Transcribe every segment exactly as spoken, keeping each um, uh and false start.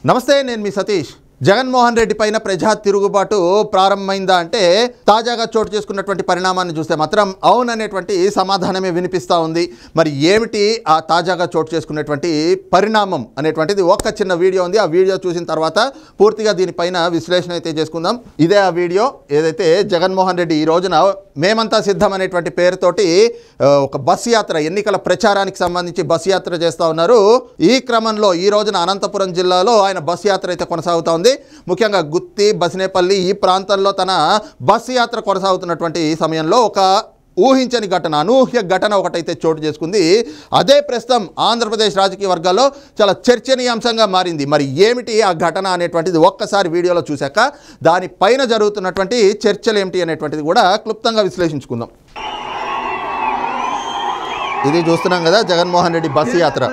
నమస్తే, నేను మీ సతీష్. జగన్మోహన్ రెడ్డి పైన ప్రజా తిరుగుబాటు ప్రారంభమైందా అంటే తాజాగా చోటు చేసుకున్నటువంటి పరిణామాన్ని చూస్తే మాత్రం అవుననేటువంటి సమాధానమే వినిపిస్తూ ఉంది. మరి ఏమిటి ఆ తాజాగా చోటు చేసుకున్నటువంటి పరిణామం అనేటువంటిది ఒక్క చిన్న వీడియో ఉంది. ఆ వీడియో చూసిన తర్వాత పూర్తిగా దీనిపైన విశ్లేషణ అయితే చేసుకుందాం. ఇదే ఆ వీడియో. ఏదైతే జగన్మోహన్ రెడ్డి ఈ రోజున మేమంతా సిద్ధం అనేటువంటి పేరుతోటి ఒక బస్సు యాత్ర, ఎన్నికల ప్రచారానికి సంబంధించి బస్సు యాత్ర చేస్తూ ఉన్నారు. ఈ క్రమంలో ఈ రోజున అనంతపురం జిల్లాలో ఆయన బస్సు యాత్ర అయితే కొనసాగుతూ ఉంది. ముఖ్యంగా గుత్తి, బసినేపల్లి ఈ ప్రాంతాల్లో తన బస్సు యాత్ర కొనసాగుతున్నటువంటి సమయంలో ఒక ఊహించని ఘటన, అనూహ్య ఘటన ఒకటైతే చోటు చేసుకుంది. అదే ప్రస్తుతం ఆంధ్రప్రదేశ్ రాజకీయ వర్గాల్లో చాలా చర్చనీయాంశంగా మారింది. మరి ఏమిటి ఆ ఘటన అనేటువంటిది ఒక్కసారి వీడియోలో చూశాక దానిపైన జరుగుతున్నటువంటి చర్చలు ఏమిటి అనేటువంటిది కూడా క్లుప్తంగా విశ్లేషించుకుందాం. ఇది చూస్తున్నాం కదా, జగన్మోహన్ రెడ్డి బస్సు యాత్ర.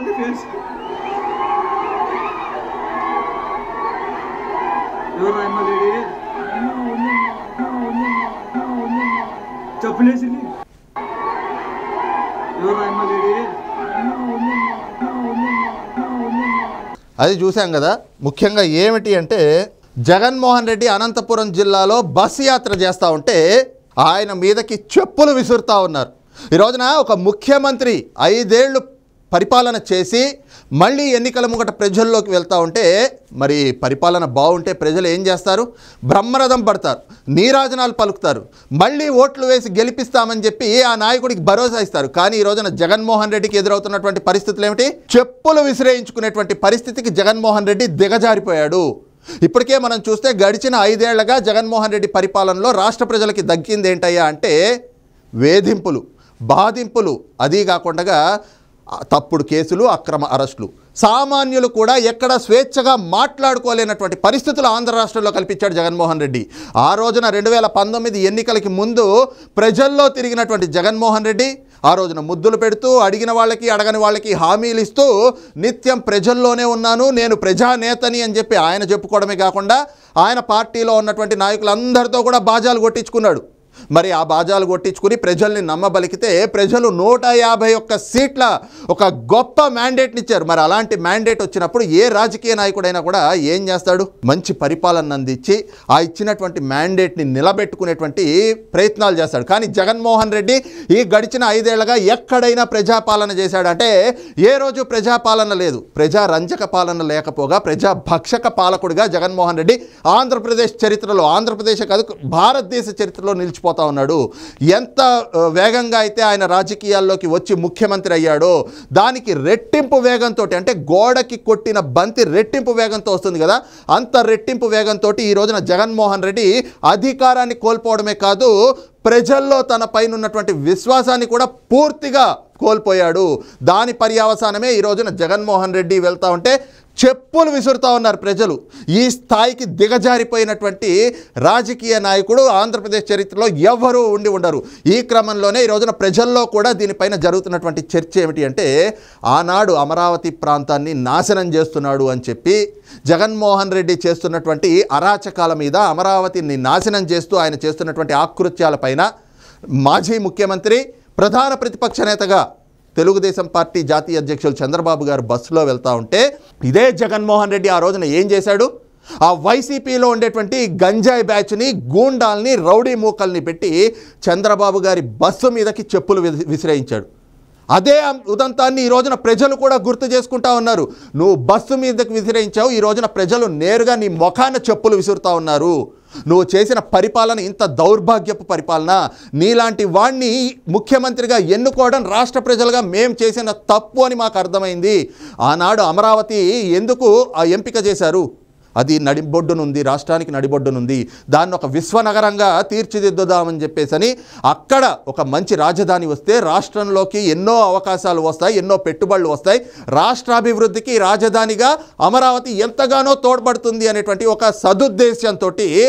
అది చూసాం కదా. ముఖ్యంగా ఏమిటి అంటే జగన్మోహన్ రెడ్డి అనంతపురం జిల్లాలో బస్సు యాత్ర చేస్తూ ఉంటే ఆయన మీదకి చెప్పులు విసురుతూ ఉన్నారు. ఈ రోజున ఒక ముఖ్యమంత్రి ఐదేళ్లు పరిపాలన చేసి మళ్ళీ ఎన్నికల ముంగట ప్రజల్లోకి వెళ్తూ ఉంటే మరి పరిపాలన బాగుంటే ప్రజలు ఏం చేస్తారు? బ్రహ్మరథం పడతారు, నీరాజనాలు పలుకుతారు, మళ్ళీ ఓట్లు వేసి గెలిపిస్తామని చెప్పి ఆ నాయకుడికి భరోసా ఇస్తారు. కానీ ఈ రోజున జగన్మోహన్ రెడ్డికి ఎదురవుతున్నటువంటి పరిస్థితులు ఏమిటి? చెప్పులు విసిరేయించుకునేటువంటి పరిస్థితికి జగన్మోహన్ రెడ్డి దిగజారిపోయాడు. ఇప్పటికే మనం చూస్తే గడిచిన ఐదేళ్లగా జగన్మోహన్ రెడ్డి పరిపాలనలో రాష్ట్ర ప్రజలకి దక్కింది ఏంటయ్యా అంటే వేధింపులు, బాధింపులు, అదీ కాకుండా తప్పుడు కేసులు, అక్రమ అరెస్టులు. సామాన్యులు కూడా ఎక్కడ స్వేచ్ఛగా మాట్లాడుకోలేనటువంటి పరిస్థితులు ఆంధ్ర రాష్ట్రంలో కల్పించాడు జగన్మోహన్ రెడ్డి. ఆ రోజున రెండు వేల పంతొమ్మిది ఎన్నికలకి ముందు ప్రజల్లో తిరిగినటువంటి జగన్మోహన్ రెడ్డి ఆ రోజున ముద్దులు పెడుతూ అడిగిన వాళ్ళకి అడగని వాళ్ళకి హామీలు ఇస్తూ నిత్యం ప్రజల్లోనే ఉన్నాను, నేను ప్రజానేతని అని చెప్పి ఆయన చెప్పుకోవడమే కాకుండా ఆయన పార్టీలో ఉన్నటువంటి నాయకులందరితో కూడా బాజాలు కొట్టించుకున్నాడు. మరి ఆ బాజాలు కొట్టించుకుని ప్రజల్ని నమ్మబలికితే ప్రజలు నూట యాభై ఒక్క సీట్ల ఒక గొప్ప మ్యాండేట్ని ఇచ్చారు. మరి అలాంటి మ్యాండేట్ వచ్చినప్పుడు ఏ రాజకీయ నాయకుడైనా కూడా ఏం చేస్తాడు? మంచి పరిపాలన అందించి ఆ ఇచ్చినటువంటి మ్యాండేట్ని నిలబెట్టుకునేటువంటి ప్రయత్నాలు చేస్తాడు. కానీ జగన్మోహన్ రెడ్డి ఈ గడిచిన ఐదేళ్లుగా ఎక్కడైనా ప్రజాపాలన చేశాడంటే ఏ రోజు ప్రజాపాలన లేదు. ప్రజా రంజక పాలన లేకపోగా ప్రజా భక్షక పాలకుడిగా జగన్మోహన్ రెడ్డి ఆంధ్రప్రదేశ్ చరిత్రలో, ఆంధ్రప్రదేశ్ కాదు భారతదేశ చరిత్రలో నిలిచిపోతా ఉన్నాడు. ఎంత వేగంగా అయితే ఆయన రాజకీయాల్లోకి వచ్చి ముఖ్యమంత్రి అయ్యాడో దానికి రెట్టింపు వేగంతో, అంటే గోడకి కొట్టిన బంతి రెట్టింపు వేగంతో వస్తుంది కదా, అంత రెట్టింపు వేగంతో ఈ రోజున జగన్మోహన్ రెడ్డి అధికారాన్ని కోల్పోవడమే కాదు, ప్రజల్లో తన పైన ఉన్నటువంటి విశ్వాసాన్ని కూడా పూర్తిగా కోల్పోయాడు. దాని పర్యవసానమే ఈ రోజున జగన్మోహన్ రెడ్డి వెళ్తూ ఉంటే చెప్పులు విసురుతూ ఉన్నారు ప్రజలు. ఈ స్థాయికి దిగజారిపోయినటువంటి రాజకీయ నాయకుడు ఆంధ్రప్రదేశ్ చరిత్రలో ఎవరూ ఉండి ఉండరు. ఈ క్రమంలోనే ఈ రోజున ప్రజల్లో కూడా దీనిపైన జరుగుతున్నటువంటి చర్చ ఏమిటి అంటే ఆనాడు అమరావతి ప్రాంతాన్ని నాశనం చేస్తున్నాడు అని చెప్పి జగన్మోహన్ రెడ్డి చేస్తున్నటువంటి అరాచకాల మీద, అమరావతిని నాశనం చేస్తూ ఆయన చేస్తున్నటువంటి ఆకృత్యాలపైన మాజీ ముఖ్యమంత్రి, ప్రధాన ప్రతిపక్ష నేతగా తెలుగుదేశం పార్టీ జాతీయ అధ్యక్షులు చంద్రబాబు గారు బస్సులో వెళ్తూ ఉంటే ఇదే జగన్మోహన్ రెడ్డి ఆ రోజున ఏం చేశాడు? ఆ వైసీపీలో ఉండేటువంటి గంజాయి బ్యాచ్ని, గూండాల్ని, రౌడీ మూకల్ని పెట్టి చంద్రబాబు గారి బస్సు మీదకి చెప్పులు విసిరేయించాడు. అదే ఉదంతాన్ని ఈ రోజున ప్రజలు కూడా గుర్తు చేసుకుంటా ఉన్నారు. నువ్వు బస్సు మీదకి విసిరేయించావు, ఈ రోజున ప్రజలు నేరుగా నీ ముఖాన చెప్పులు విసురుతూ ఉన్నారు. నువ్వు చేసిన పరిపాలన ఇంత దౌర్భాగ్యపు పరిపాలన, నీలాంటి వాణ్ణి ముఖ్యమంత్రిగా ఎన్నుకోవడం రాష్ట్ర ప్రజలుగా మేం చేసిన తప్పు అని మాకు అర్థమైంది. ఆనాడు అమరావతి ఎందుకు ఆ ఎంపిక చేశారు? అది నడిబొడ్డునుంది, రాష్ట్రానికి నడిబొడ్డునుంది, దాన్ని ఒక విశ్వనగరంగా తీర్చిదిద్దుదామని చెప్పేసని అక్కడ ఒక మంచి రాజధాని వస్తే రాష్ట్రంలోకి ఎన్నో అవకాశాలు వస్తాయి, ఎన్నో పెట్టుబడులు వస్తాయి, రాష్ట్రాభివృద్ధికి రాజధానిగా అమరావతి ఎంతగానో తోడ్పడుతుంది అనేటువంటి ఒక సదుద్దేశంతో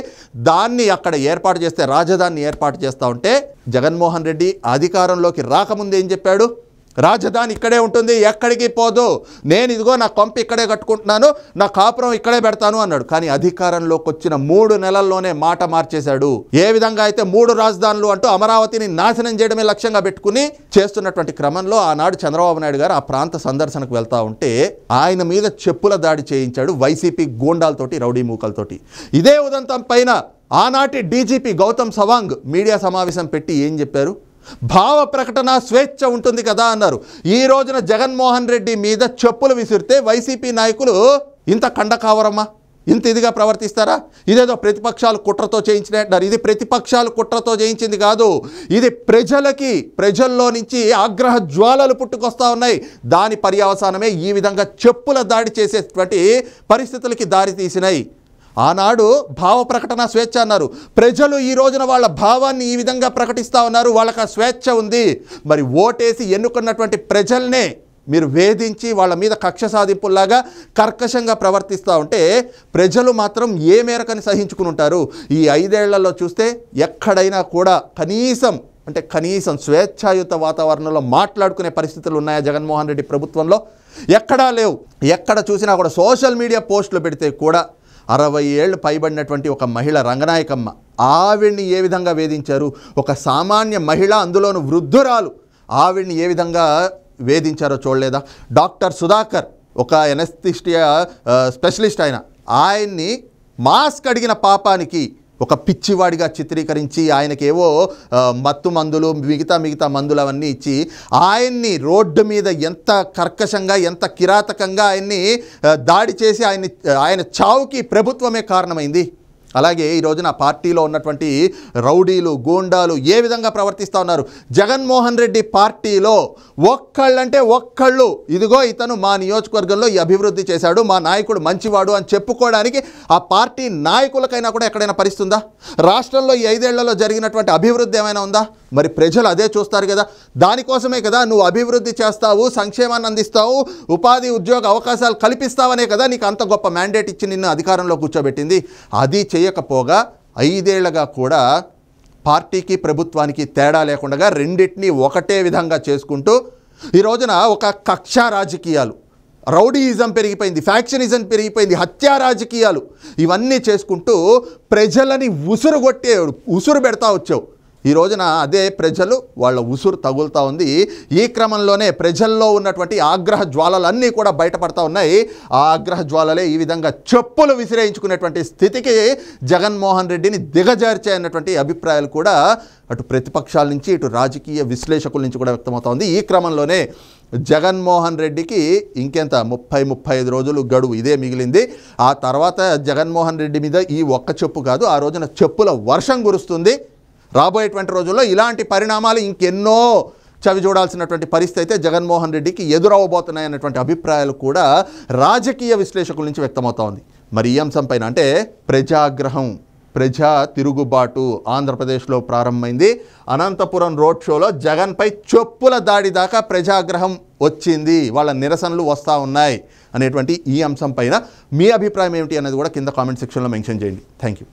దాన్ని అక్కడ ఏర్పాటు చేస్తే, రాజధానిని ఏర్పాటు చేస్తూ ఉంటే జగన్మోహన్ రెడ్డి అధికారంలోకి రాకముందు ఏం చెప్పాడు? రాజధాని ఇక్కడే ఉంటుంది, ఎక్కడికి పోదు, నేను ఇదిగో నా కొంప ఇక్కడే కట్టుకుంటున్నాను, నా కాపురం ఇక్కడే పెడతాను అన్నాడు. కానీ అధికారంలోకి వచ్చిన మూడు నెలల్లోనే మాట మార్చేశాడు. ఏ విధంగా అయితే మూడు రాజధానులు అంటూ అమరావతిని నాశనం చేయడమే లక్ష్యంగా పెట్టుకుని చేస్తున్నటువంటి క్రమంలో ఆనాడు చంద్రబాబు నాయుడు గారు ఆ ప్రాంత సందర్శనకు వెళ్తా ఉంటే ఆయన మీద చెప్పుల దాడి చేయించాడు వైసీపీ గూండాలతోటి, రౌడీ మూకలతోటి. ఇదే ఉదంతం పైన ఆనాటి డీజీపీ గౌతమ్ సవాంగ్ మీడియా సమావేశం పెట్టి ఏం చెప్పారు? భావ ప్రకటన స్వేచ్ఛ ఉంటుంది కదా అన్నారు. ఈ రోజున జగన్మోహన్ రెడ్డి మీద చెప్పులు విసిరితే వైసీపీ నాయకులు ఇంత కండకావరమ్మా, ఇంత ఇదిగా ప్రవర్తిస్తారా? ఇదేదో ప్రతిపక్షాలు కుట్రతో చేయించినట్టు అంటారు. ఇది ప్రతిపక్షాలు కుట్రతో చేయించింది కాదు, ఇది ప్రజలకి ప్రజల్లో నుంచి ఆగ్రహ జ్వాలలు పుట్టుకొస్తా ఉన్నాయి. దాని పర్యవసానమే ఈ విధంగా చెప్పుల దాడి చేసేటువంటి పరిస్థితులకి దారి తీసినాయి. ఆనాడు భావ ప్రకటన స్వేచ్ఛ అన్నారు. ప్రజలు ఈ రోజున వాళ్ళ భావాన్ని ఈ విధంగా ప్రకటిస్తూ ఉన్నారు, వాళ్ళకి ఆ స్వేచ్ఛ ఉంది. మరి ఓటేసి ఎన్నుకున్నటువంటి ప్రజల్నే మీరు వేధించి వాళ్ళ మీద కక్ష సాధింపుల్లాగా కర్కశంగా ప్రవర్తిస్తూ ఉంటే ప్రజలు మాత్రం ఏ మేరకని సహించుకుని ఉంటారు? ఈ ఐదేళ్లలో చూస్తే ఎక్కడైనా కూడా కనీసం అంటే కనీసం స్వేచ్ఛాయుత వాతావరణంలో మాట్లాడుకునే పరిస్థితులు ఉన్నాయా జగన్మోహన్ రెడ్డి ప్రభుత్వంలో? ఎక్కడా లేవు. ఎక్కడ చూసినా కూడా సోషల్ మీడియా పోస్టులు పెడితే కూడా అరవై ఏళ్ళు పైబడినటువంటి ఒక మహిళ రంగనాయకమ్మ, ఆవిడ్ని ఏ విధంగా వేధించారు? ఒక సామాన్య మహిళ, అందులోను వృద్ధురాలు, ఆవిడ్ని ఏ విధంగా వేధించారో చూడలేదా? డాక్టర్ సుధాకర్ ఒక ఎనస్థిస్టియా స్పెషలిస్ట్, ఆయన ఆయన్ని మాస్క్ అడిగిన పాపానికి ఒక పిచ్చివాడిగా చిత్రీకరించి ఆయనకేవో మత్తు మందులు మిగతా మిగతా మందులు అవన్నీ ఇచ్చి ఆయన్ని రోడ్డు మీద ఎంత కర్కశంగా ఎంత కిరాతకంగా ఆయన్ని దాడి చేసి ఆయన్ని ఆయన చావుకి ప్రభుత్వమే కారణమైంది. అలాగే ఈ రోజున పార్టీలో ఉన్నటువంటి రౌడీలు గూండాలు ఏ విధంగా ప్రవర్తిస్తూ ఉన్నారు? జగన్మోహన్ రెడ్డి పార్టీలో ఒక్కళ్ళంటే ఒక్కళ్ళు ఇదిగో ఇతను మా నియోజకవర్గంలో ఈ అభివృద్ధి చేశాడు, మా నాయకుడు మంచివాడు అని చెప్పుకోవడానికి ఆ పార్టీ నాయకులకైనా కూడా ఎక్కడైనా పరిస్థితుందా? రాష్ట్రంలో ఈ ఐదేళ్లలో జరిగినటువంటి అభివృద్ధి ఏమైనా ఉందా? మరి ప్రజలు అదే చూస్తారు కదా. దానికోసమే కదా నువ్వు అభివృద్ధి చేస్తావు, సంక్షేమాన్ని అందిస్తావు, ఉపాధి ఉద్యోగ అవకాశాలు కల్పిస్తావనే కదా నీకు అంత గొప్ప మ్యాండేట్ ఇచ్చి నిన్ను అధికారంలో కూర్చోబెట్టింది. అది చేయకపోగా ఐదేళ్లగా కూడా పార్టీకి ప్రభుత్వానికి తేడా లేకుండా రెండింటినీ ఒకటే విధంగా చేసుకుంటూ ఈ రోజున ఒక కక్షా రాజకీయాలు, రౌడీయిజం పెరిగిపోయింది, ఫ్యాక్షనిజం పెరిగిపోయింది, హత్యా రాజకీయాలు ఇవన్నీ చేసుకుంటూ ప్రజలని ఉసురు కొట్టే ఉసురు పెడతా వచ్చావు. ఈ రోజున అదే ప్రజలు వాళ్ళ ఉసురు తగులుతూ ఉంది. ఈ క్రమంలోనే ప్రజల్లో ఉన్నటువంటి ఆగ్రహ జ్వాలలన్నీ కూడా బయటపడతా ఉన్నాయి. ఆ ఆగ్రహ జ్వాలలే ఈ విధంగా చెప్పులు విసిరేయించుకునేటువంటి స్థితికి జగన్మోహన్ రెడ్డిని దిగజార్చాయన్నటువంటి అభిప్రాయాలు కూడా అటు ప్రతిపక్షాల నుంచి ఇటు రాజకీయ విశ్లేషకుల నుంచి కూడా వ్యక్తమవుతా ఉంది. ఈ క్రమంలోనే జగన్మోహన్ రెడ్డికి ఇంకెంత ముప్పై ముప్పై ఐదు రోజులు గడువు ఇదే మిగిలింది. ఆ తర్వాత జగన్మోహన్ రెడ్డి మీద ఈ ఒక్క చెప్పు కాదు, ఆ రోజున చెప్పుల వర్షం కురుస్తుంది. రాబోయేటువంటి రోజుల్లో ఇలాంటి పరిణామాలు ఇంకెన్నో చవి చూడాల్సినటువంటి పరిస్థితి అయితే జగన్మోహన్ రెడ్డికి ఎదురవబోతున్నాయన్నటువంటి అభిప్రాయాలు కూడా రాజకీయ విశ్లేషకుల నుంచి వ్యక్తమవుతా ఉంది. మరి ఈ అంశం పైన అంటే ప్రజాగ్రహం, ప్రజా తిరుగుబాటు ఆంధ్రప్రదేశ్లో ప్రారంభమైంది. అనంతపురం రోడ్ షోలో జగన్పై చెప్పుల దాడి దాకా ప్రజాగ్రహం వచ్చింది, వాళ్ళ నిరసనలు వస్తూ ఉన్నాయి అనేటువంటి ఈ అంశం పైన మీ అభిప్రాయం ఏమిటి అనేది కూడా కింద కామెంట్ సెక్షన్లో మెన్షన్ చేయండి. Thank you.